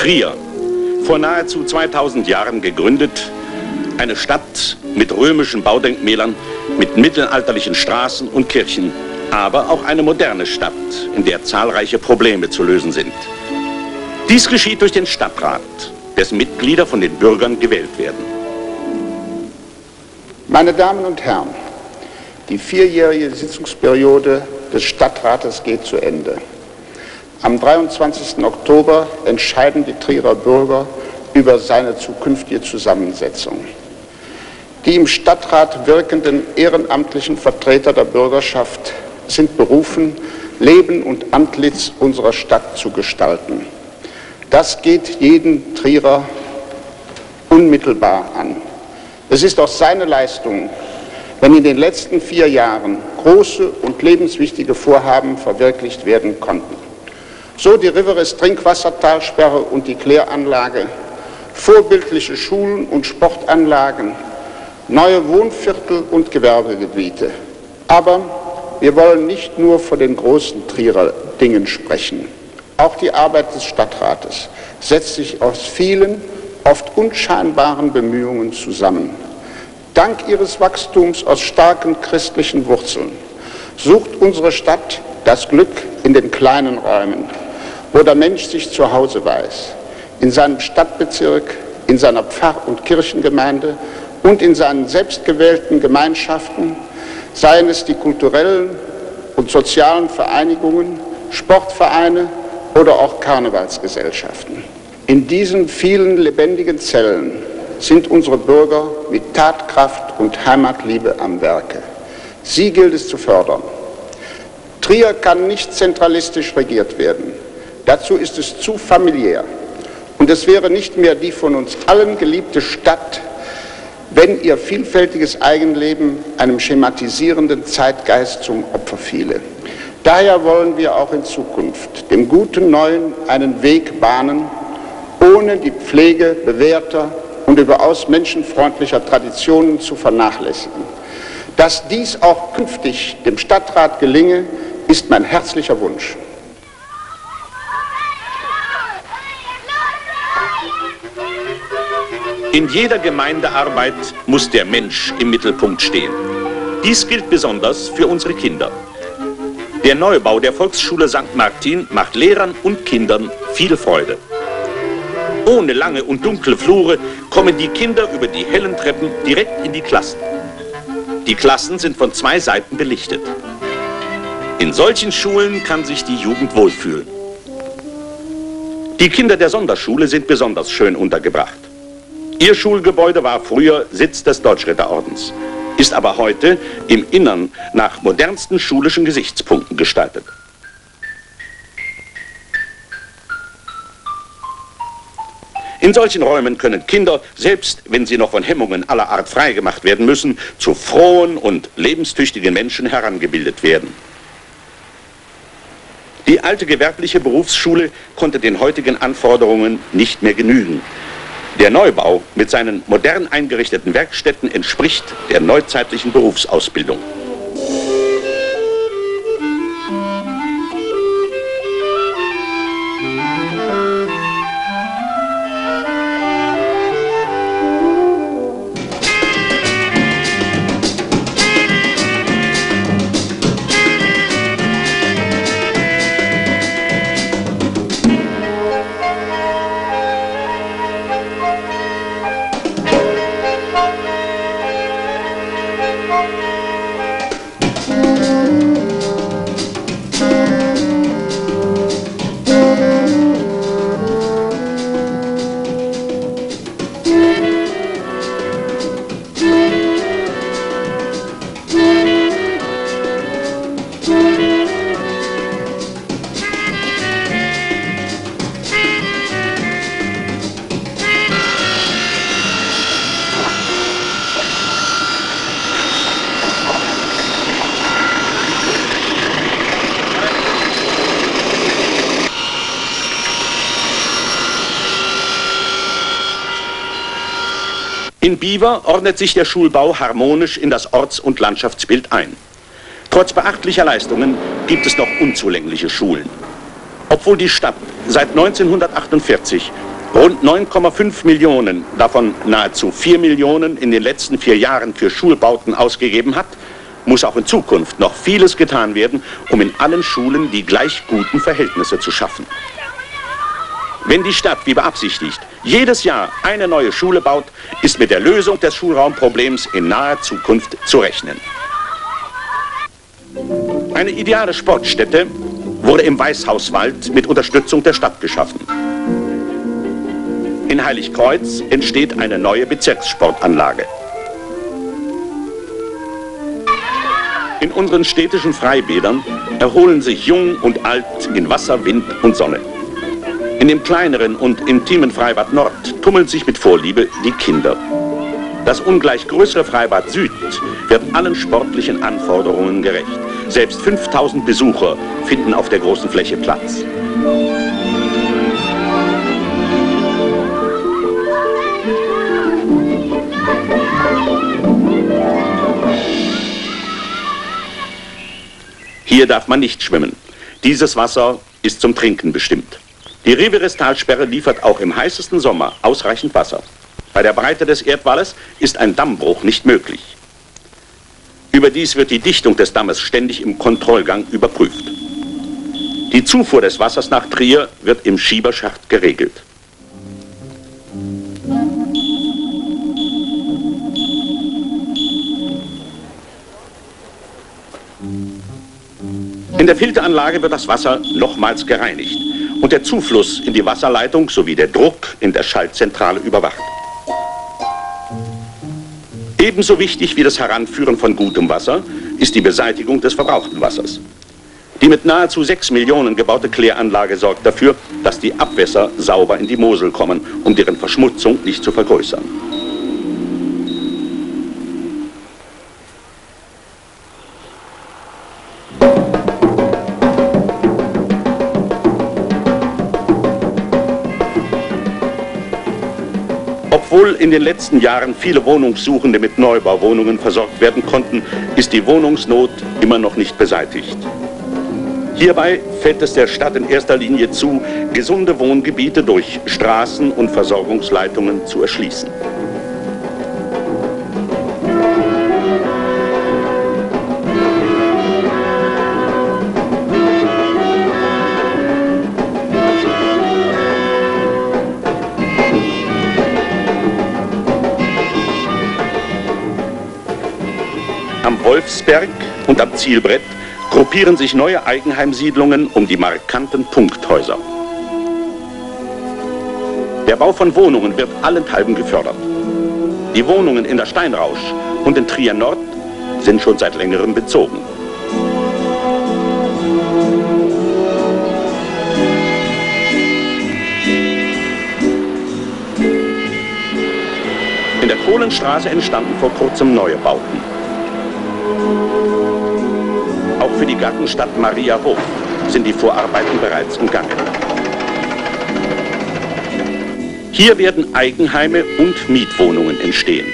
Trier, vor nahezu 2000 Jahren gegründet, eine Stadt mit römischen Baudenkmälern, mit mittelalterlichen Straßen und Kirchen, aber auch eine moderne Stadt, in der zahlreiche Probleme zu lösen sind. Dies geschieht durch den Stadtrat, dessen Mitglieder von den Bürgern gewählt werden. Meine Damen und Herren, die 4-jährige Sitzungsperiode des Stadtrates geht zu Ende. Am 23. Oktober entscheiden die Trierer Bürger über seine zukünftige Zusammensetzung. Die im Stadtrat wirkenden ehrenamtlichen Vertreter der Bürgerschaft sind berufen, Leben und Antlitz unserer Stadt zu gestalten. Das geht jeden Trierer unmittelbar an. Es ist auch seine Leistung, wenn in den letzten 4 Jahren große und lebenswichtige Vorhaben verwirklicht werden konnten. So die Riveres-Trinkwassertalsperre und die Kläranlage, vorbildliche Schulen und Sportanlagen, neue Wohnviertel und Gewerbegebiete. Aber wir wollen nicht nur von den großen Trierer Dingen sprechen. Auch die Arbeit des Stadtrates setzt sich aus vielen, oft unscheinbaren Bemühungen zusammen. Dank ihres Wachstums aus starken christlichen Wurzeln sucht unsere Stadt das Glück in den kleinen Räumen, wo der Mensch sich zu Hause weiß, in seinem Stadtbezirk, in seiner Pfarr- und Kirchengemeinde und in seinen selbstgewählten Gemeinschaften, seien es die kulturellen und sozialen Vereinigungen, Sportvereine oder auch Karnevalsgesellschaften. In diesen vielen lebendigen Zellen sind unsere Bürger mit Tatkraft und Heimatliebe am Werke. Sie gilt es zu fördern. Trier kann nicht zentralistisch regiert werden. Dazu ist es zu familiär. Und es wäre nicht mehr die von uns allen geliebte Stadt, wenn ihr vielfältiges Eigenleben einem schematisierenden Zeitgeist zum Opfer fiele. Daher wollen wir auch in Zukunft dem guten Neuen einen Weg bahnen, ohne die Pflege bewährter und überaus menschenfreundlicher Traditionen zu vernachlässigen. Dass dies auch künftig dem Stadtrat gelinge, ist mein herzlicher Wunsch. In jeder Gemeindearbeit muss der Mensch im Mittelpunkt stehen. Dies gilt besonders für unsere Kinder. Der Neubau der Volksschule St. Martin macht Lehrern und Kindern viel Freude. Ohne lange und dunkle Flure kommen die Kinder über die hellen Treppen direkt in die Klassen. Die Klassen sind von 2 Seiten belichtet. In solchen Schulen kann sich die Jugend wohlfühlen. Die Kinder der Sonderschule sind besonders schön untergebracht. Ihr Schulgebäude war früher Sitz des Deutschritterordens, ist aber heute im Innern nach modernsten schulischen Gesichtspunkten gestaltet. In solchen Räumen können Kinder, selbst wenn sie noch von Hemmungen aller Art freigemacht werden müssen, zu frohen und lebenstüchtigen Menschen herangebildet werden. Die alte gewerbliche Berufsschule konnte den heutigen Anforderungen nicht mehr genügen. Der Neubau mit seinen modern eingerichteten Werkstätten entspricht der neuzeitlichen Berufsausbildung. In Biewer ordnet sich der Schulbau harmonisch in das Orts- und Landschaftsbild ein. Trotz beachtlicher Leistungen gibt es noch unzulängliche Schulen. Obwohl die Stadt seit 1948 rund 9,5 Millionen, davon nahezu 4 Millionen in den letzten 4 Jahren für Schulbauten ausgegeben hat, muss auch in Zukunft noch vieles getan werden, um in allen Schulen die gleich guten Verhältnisse zu schaffen. Wenn die Stadt, wie beabsichtigt, jedes Jahr eine neue Schule baut, ist mit der Lösung des Schulraumproblems in naher Zukunft zu rechnen. Eine ideale Sportstätte wurde im Weißhauswald mit Unterstützung der Stadt geschaffen. In Heiligkreuz entsteht eine neue Bezirkssportanlage. In unseren städtischen Freibädern erholen sich Jung und Alt in Wasser, Wind und Sonne. In dem kleineren und intimen Freibad Nord tummeln sich mit Vorliebe die Kinder. Das ungleich größere Freibad Süd wird allen sportlichen Anforderungen gerecht. Selbst 5000 Besucher finden auf der großen Fläche Platz. Hier darf man nicht schwimmen. Dieses Wasser ist zum Trinken bestimmt. Die Riverestalsperre liefert auch im heißesten Sommer ausreichend Wasser. Bei der Breite des Erdwalles ist ein Dammbruch nicht möglich. Überdies wird die Dichtung des Dammes ständig im Kontrollgang überprüft. Die Zufuhr des Wassers nach Trier wird im Schieberschacht geregelt. In der Filteranlage wird das Wasser nochmals gereinigt und der Zufluss in die Wasserleitung sowie der Druck in der Schaltzentrale überwacht. Ebenso wichtig wie das Heranführen von gutem Wasser ist die Beseitigung des verbrauchten Wassers. Die mit nahezu 6 Millionen gebaute Kläranlage sorgt dafür, dass die Abwässer sauber in die Mosel kommen, um deren Verschmutzung nicht zu vergrößern. Obwohl in den letzten Jahren viele Wohnungssuchende mit Neubauwohnungen versorgt werden konnten, ist die Wohnungsnot immer noch nicht beseitigt. Hierbei fällt es der Stadt in erster Linie zu, gesunde Wohngebiete durch Straßen und Versorgungsleitungen zu erschließen. Am Wolfsberg und am Zielbrett gruppieren sich neue Eigenheimsiedlungen um die markanten Punkthäuser. Der Bau von Wohnungen wird allenthalben gefördert. Die Wohnungen in der Steinrausch und in Trier Nord sind schon seit längerem bezogen. In der Kohlenstraße entstanden vor kurzem neue Bauten. Auch für die Gartenstadt Mariahof sind die Vorarbeiten bereits im Gange. Hier werden Eigenheime und Mietwohnungen entstehen.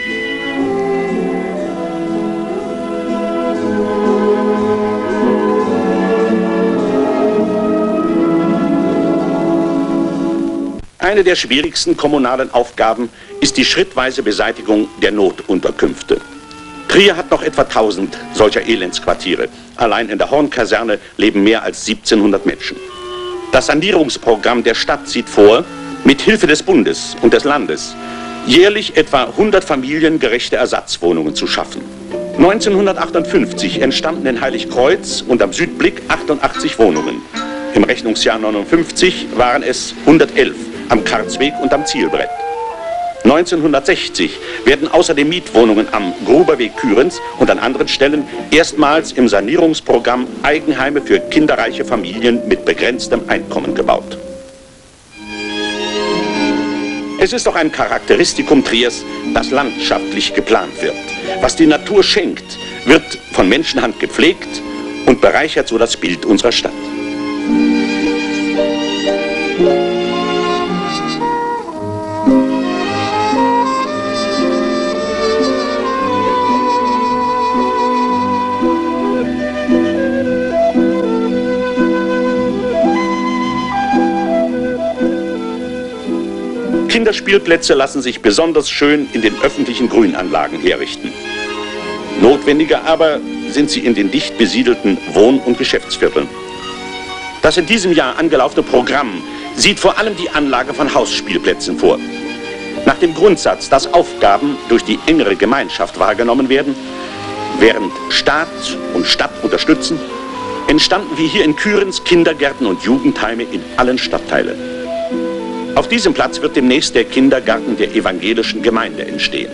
Eine der schwierigsten kommunalen Aufgaben ist die schrittweise Beseitigung der Notunterkünfte. Trier hat noch etwa 1000 solcher Elendsquartiere. Allein in der Hornkaserne leben mehr als 1700 Menschen. Das Sanierungsprogramm der Stadt sieht vor, mit Hilfe des Bundes und des Landes jährlich etwa 100 familiengerechte Ersatzwohnungen zu schaffen. 1958 entstanden in Heiligkreuz und am Südblick 88 Wohnungen. Im Rechnungsjahr 59 waren es 111 am Karlsweg und am Zielbrett. 1960 werden außerdem Mietwohnungen am Gruberweg Kührens und an anderen Stellen erstmals im Sanierungsprogramm Eigenheime für kinderreiche Familien mit begrenztem Einkommen gebaut. Es ist doch ein Charakteristikum Triers, dass landschaftlich geplant wird. Was die Natur schenkt, wird von Menschenhand gepflegt und bereichert so das Bild unserer Stadt. Kinderspielplätze lassen sich besonders schön in den öffentlichen Grünanlagen herrichten. Notwendiger aber sind sie in den dicht besiedelten Wohn- und Geschäftsvierteln. Das in diesem Jahr angelaufene Programm sieht vor allem die Anlage von Hausspielplätzen vor. Nach dem Grundsatz, dass Aufgaben durch die engere Gemeinschaft wahrgenommen werden, während Staat und Stadt unterstützen, entstanden wie hier in Kührens Kindergärten und Jugendheime in allen Stadtteilen. Auf diesem Platz wird demnächst der Kindergarten der evangelischen Gemeinde entstehen.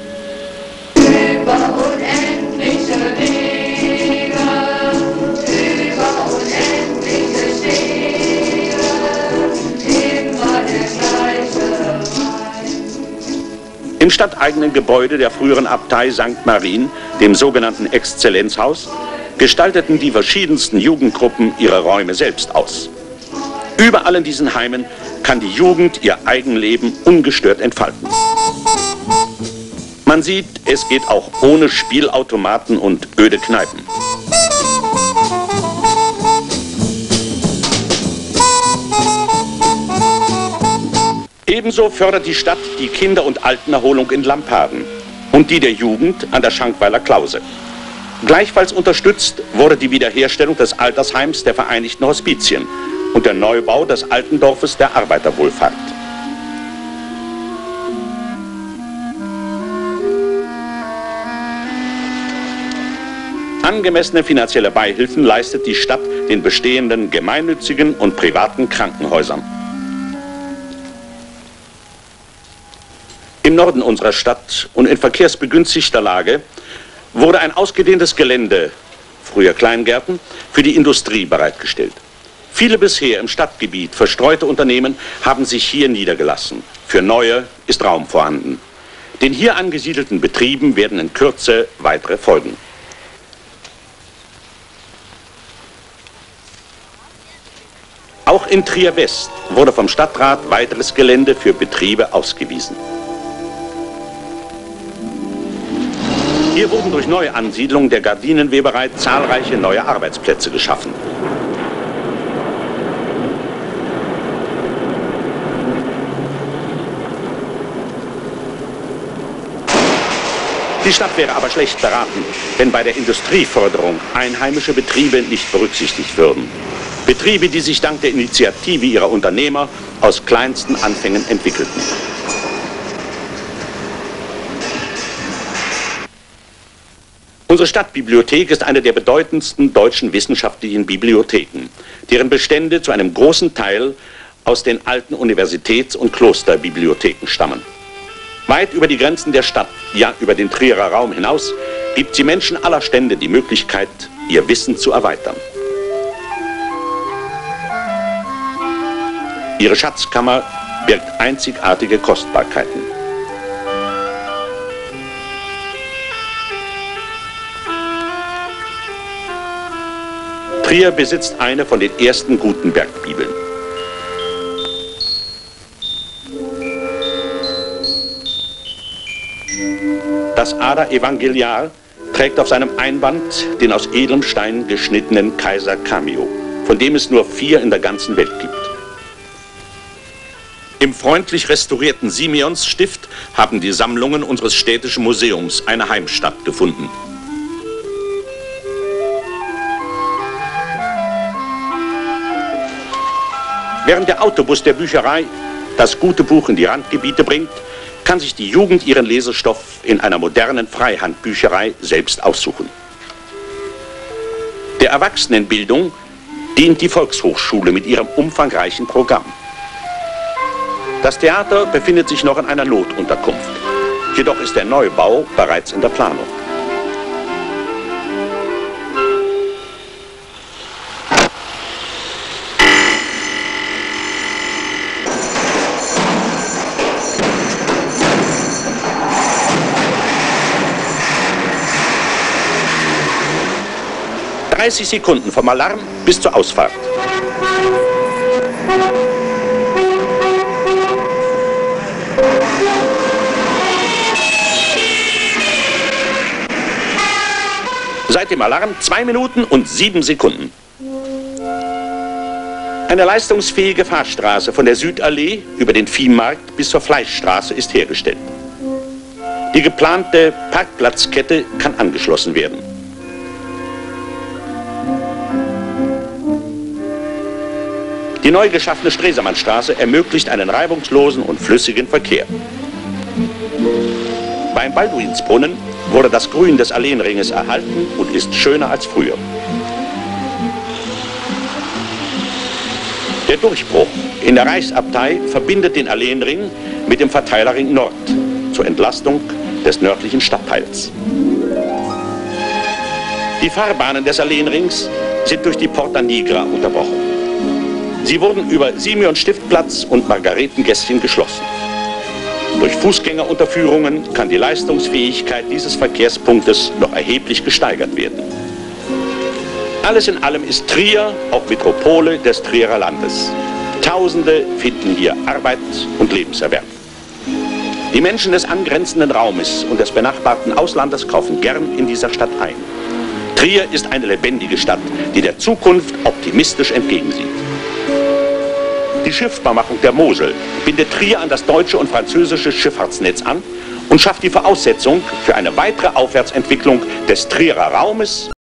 Im stadteigenen Gebäude der früheren Abtei St. Marien, dem sogenannten Exzellenzhaus, gestalteten die verschiedensten Jugendgruppen ihre Räume selbst aus. Überall in diesen Heimen kann die Jugend ihr Eigenleben ungestört entfalten. Man sieht, es geht auch ohne Spielautomaten und öde Kneipen. Ebenso fördert die Stadt die Kinder- und Altenerholung in Lampaden und die der Jugend an der Schankweiler Klause. Gleichfalls unterstützt wurde die Wiederherstellung des Altersheims der Vereinigten Hospizien und der Neubau des Altendorfes der Arbeiterwohlfahrt. Angemessene finanzielle Beihilfen leistet die Stadt den bestehenden gemeinnützigen und privaten Krankenhäusern. Im Norden unserer Stadt und in verkehrsbegünstigter Lage wurde ein ausgedehntes Gelände, früher Kleingärten, für die Industrie bereitgestellt. Viele bisher im Stadtgebiet verstreute Unternehmen haben sich hier niedergelassen. Für neue ist Raum vorhanden. Den hier angesiedelten Betrieben werden in Kürze weitere folgen. Auch in Trier West wurde vom Stadtrat weiteres Gelände für Betriebe ausgewiesen. Hier wurden durch neue Ansiedlungen der Gardinenweberei zahlreiche neue Arbeitsplätze geschaffen. Die Stadt wäre aber schlecht beraten, wenn bei der Industrieförderung einheimische Betriebe nicht berücksichtigt würden. Betriebe, die sich dank der Initiative ihrer Unternehmer aus kleinsten Anfängen entwickelten. Unsere Stadtbibliothek ist eine der bedeutendsten deutschen wissenschaftlichen Bibliotheken, deren Bestände zu einem großen Teil aus den alten Universitäts- und Klosterbibliotheken stammen. Weit über die Grenzen der Stadt, ja über den Trierer Raum hinaus, gibt sie Menschen aller Stände die Möglichkeit, ihr Wissen zu erweitern. Ihre Schatzkammer birgt einzigartige Kostbarkeiten. Trier besitzt eine von den ersten Gutenberg-Bibeln. Das Ada Evangeliar trägt auf seinem Einband den aus edlem Stein geschnittenen Kaiser Cameo, von dem es nur 4 in der ganzen Welt gibt. Im freundlich restaurierten Simeonsstift haben die Sammlungen unseres städtischen Museums eine Heimstatt gefunden. Während der Autobus der Bücherei das gute Buch in die Randgebiete bringt, kann sich die Jugend ihren Lesestoff in einer modernen Freihandbücherei selbst aussuchen. Der Erwachsenenbildung dient die Volkshochschule mit ihrem umfangreichen Programm. Das Theater befindet sich noch in einer Notunterkunft. Jedoch ist der Neubau bereits in der Planung. Sekunden vom Alarm bis zur Ausfahrt. Seit dem Alarm 2 Minuten und 7 Sekunden. Eine leistungsfähige Fahrstraße von der Südallee über den Viehmarkt bis zur Fleischstraße ist hergestellt. Die geplante Parkplatzkette kann angeschlossen werden. Die neu geschaffene Stresemannstraße ermöglicht einen reibungslosen und flüssigen Verkehr. Beim Balduinsbrunnen wurde das Grün des Alleenringes erhalten und ist schöner als früher. Der Durchbruch in der Reichsabtei verbindet den Alleenring mit dem Verteilerring Nord zur Entlastung des nördlichen Stadtteils. Die Fahrbahnen des Alleenrings sind durch die Porta Nigra unterbrochen. Sie wurden über Simeon-Stiftplatz und Margaretengässchen geschlossen. Durch Fußgängerunterführungen kann die Leistungsfähigkeit dieses Verkehrspunktes noch erheblich gesteigert werden. Alles in allem ist Trier auch Metropole des Trierer Landes. Tausende finden hier Arbeit und Lebenserwerb. Die Menschen des angrenzenden Raumes und des benachbarten Auslandes kaufen gern in dieser Stadt ein. Trier ist eine lebendige Stadt, die der Zukunft optimistisch entgegensieht. Die Schiffbarmachung der Mosel bindet Trier an das deutsche und französische Schifffahrtsnetz an und schafft die Voraussetzung für eine weitere Aufwärtsentwicklung des Trierer Raumes